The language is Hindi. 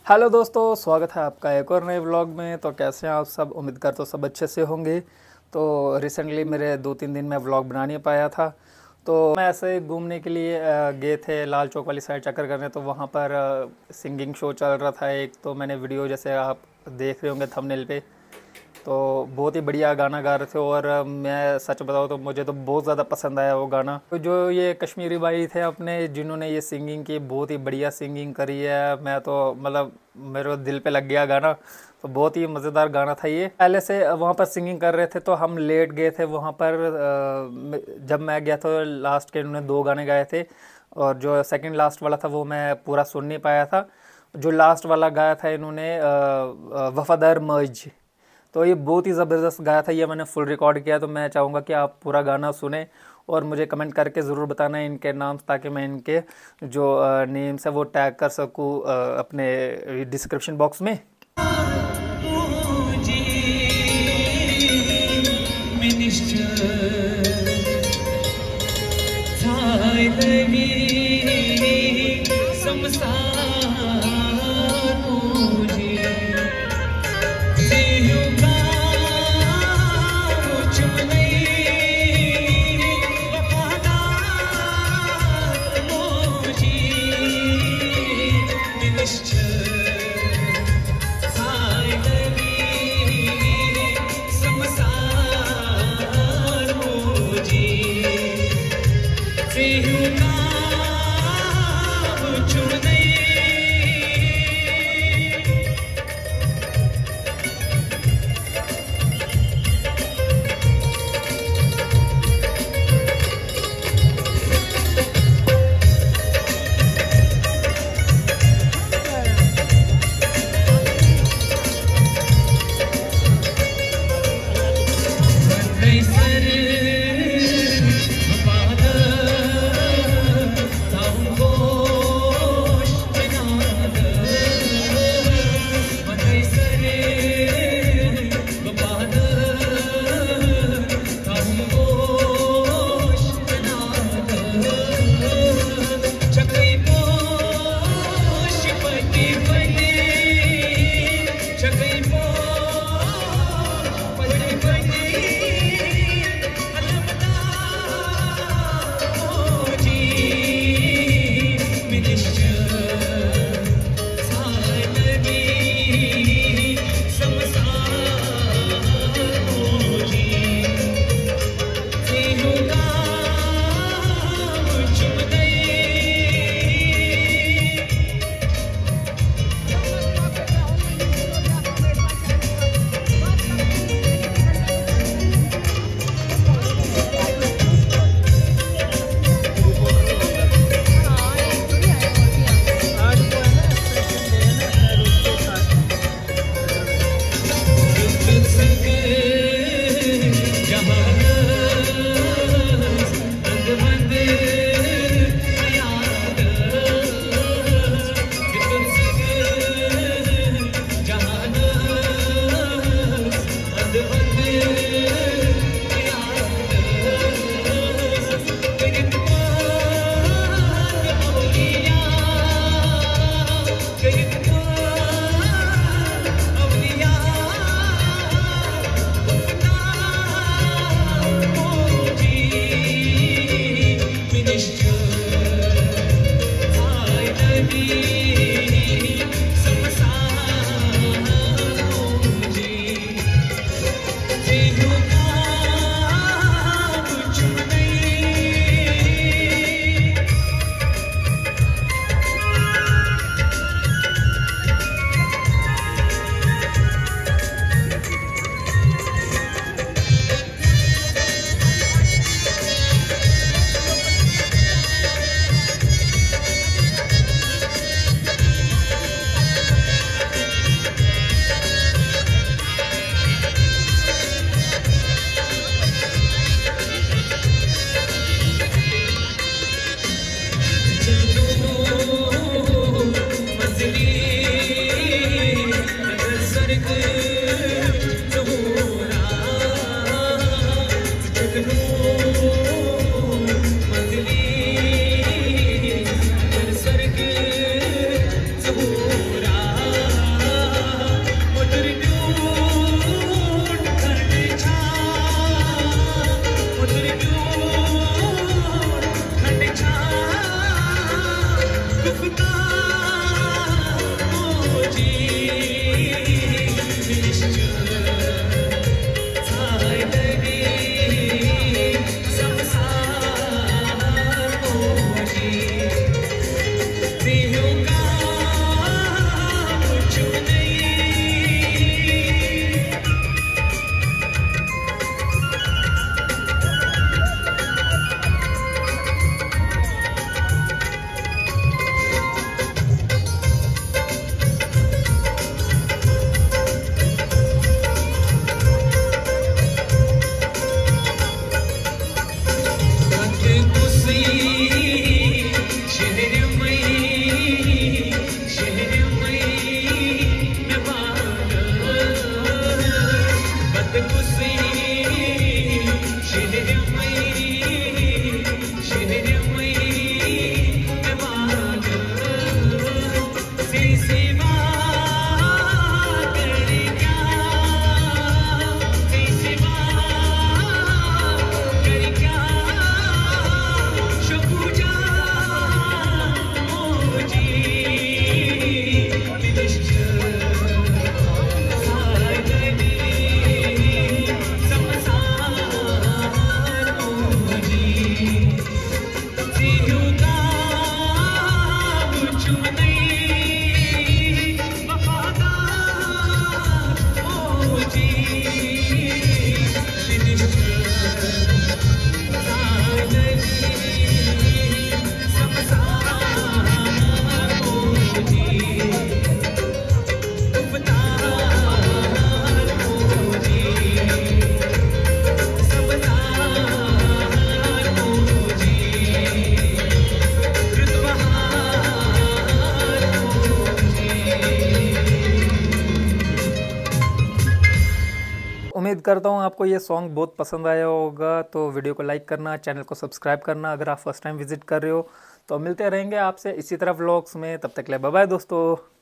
हेलो दोस्तों, स्वागत है आपका एक और नए व्लॉग में। तो कैसे हैं आप सब? उम्मीद करता हूँ सब अच्छे से होंगे। तो रिसेंटली मेरे 2-3 दिन में व्लॉग बना नहीं पाया था, तो मैं ऐसे ही घूमने के लिए गए थे लाल चौक वाली साइड चक्कर करने। तो वहाँ पर सिंगिंग शो चल रहा था एक, तो मैंने वीडियो जैसे आप देख रहे होंगे थंबनेल पे, तो बहुत ही बढ़िया गाना गा रहे थे। और मैं सच बताऊँ तो मुझे तो बहुत ज़्यादा पसंद आया वो गाना। तो जो ये कश्मीरी भाई थे अपने, जिन्होंने ये सिंगिंग की, बहुत ही बढ़िया सिंगिंग करी है। मैं तो मतलब मेरे दिल पे लग गया गाना। तो बहुत ही मज़ेदार गाना था ये। पहले से वहाँ पर सिंगिंग कर रहे थे तो हम लेट गए थे वहाँ पर। जब मैं गया तो लास्ट के इन्होंने 2 गाने गाए थे, और जो सेकंड लास्ट वाला था वो मैं पूरा सुन नहीं पाया था। जो लास्ट वाला गाया था इन्होंने वफादार मर्ज, तो ये बहुत ही ज़बरदस्त गाया था। ये मैंने फुल रिकॉर्ड किया, तो मैं चाहूँगा कि आप पूरा गाना सुने और मुझे कमेंट करके ज़रूर बताना इनके नाम, ताकि मैं इनके जो नेम्स है वो टैग कर सकूँ अपने डिस्क्रिप्शन बॉक्स में। उम्मीद करता हूँ आपको ये सॉन्ग बहुत पसंद आया होगा। तो वीडियो को लाइक करना, चैनल को सब्सक्राइब करना अगर आप फर्स्ट टाइम विजिट कर रहे हो। तो मिलते रहेंगे आपसे इसी तरह व्लॉग्स में, तब तक के लिए बाय बाय दोस्तों।